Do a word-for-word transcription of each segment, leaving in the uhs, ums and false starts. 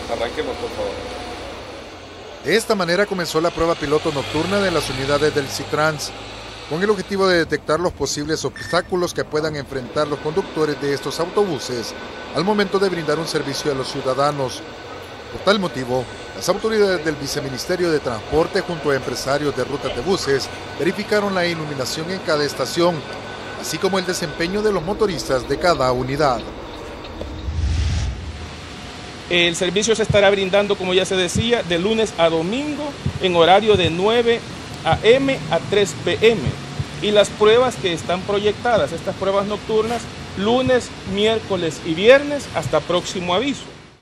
Arranquemos, por favor. De esta manera comenzó la prueba piloto nocturna de las unidades del SITRANS, con el objetivo de detectar los posibles obstáculos que puedan enfrentar los conductores de estos autobuses al momento de brindar un servicio a los ciudadanos. Por tal motivo, las autoridades del Viceministerio de Transporte junto a empresarios de rutas de buses verificaron la iluminación en cada estación, así como el desempeño de los motoristas de cada unidad. El servicio se estará brindando, como ya se decía, de lunes a domingo en horario de nueve a eme a tres pe eme. Y las pruebas que están proyectadas, estas pruebas nocturnas, lunes, miércoles y viernes hasta próximo aviso.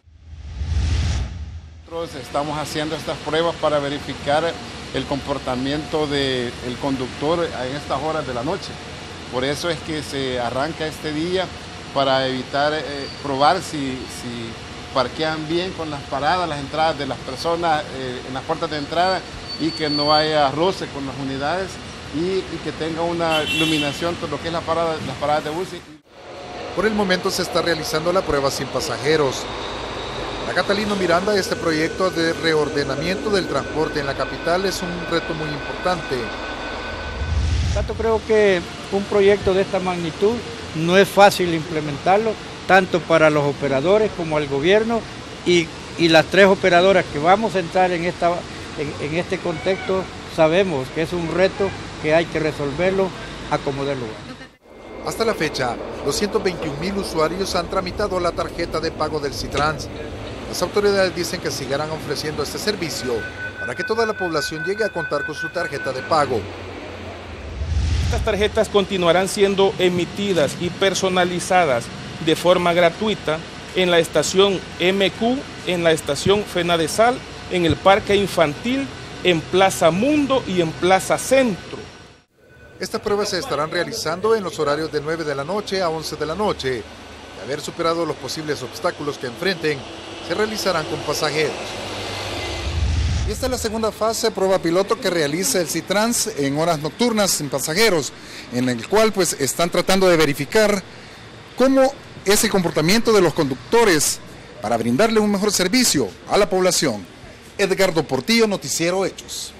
Nosotros estamos haciendo estas pruebas para verificar el comportamiento del conductor en estas horas de la noche. Por eso es que se arranca este día para evitar eh, probar si, si parquean bien con las paradas, las entradas de las personas eh, en las puertas de entrada y que no haya roce con las unidades y, y que tenga una iluminación todo lo que es la parada, las paradas de bus. Por el momento se está realizando la prueba sin pasajeros. Para Catalino Miranda, este proyecto de reordenamiento del transporte en la capital es un reto muy importante. Tanto creo que un proyecto de esta magnitud no es fácil implementarlo, tanto para los operadores como al gobierno y, y las tres operadoras que vamos a entrar en, esta, en, en este contexto sabemos que es un reto que hay que resolverlo a como dé lugar. Hasta la fecha, doscientos veintiún mil usuarios han tramitado la tarjeta de pago del SITRANS. Las autoridades dicen que seguirán ofreciendo este servicio para que toda la población llegue a contar con su tarjeta de pago. Estas tarjetas continuarán siendo emitidas y personalizadas de forma gratuita en la estación eme cu, en la estación Fenadesal, en el Parque Infantil, en Plaza Mundo y en Plaza Centro. Estas pruebas se estarán realizando en los horarios de nueve de la noche a once de la noche. De haber superado los posibles obstáculos que enfrenten, se realizarán con pasajeros. Y esta es la segunda fase, prueba piloto que realiza el SITRANS en horas nocturnas sin pasajeros, en el cual pues están tratando de verificar cómo es el comportamiento de los conductores para brindarle un mejor servicio a la población. Edgardo Portillo, Noticiero Hechos.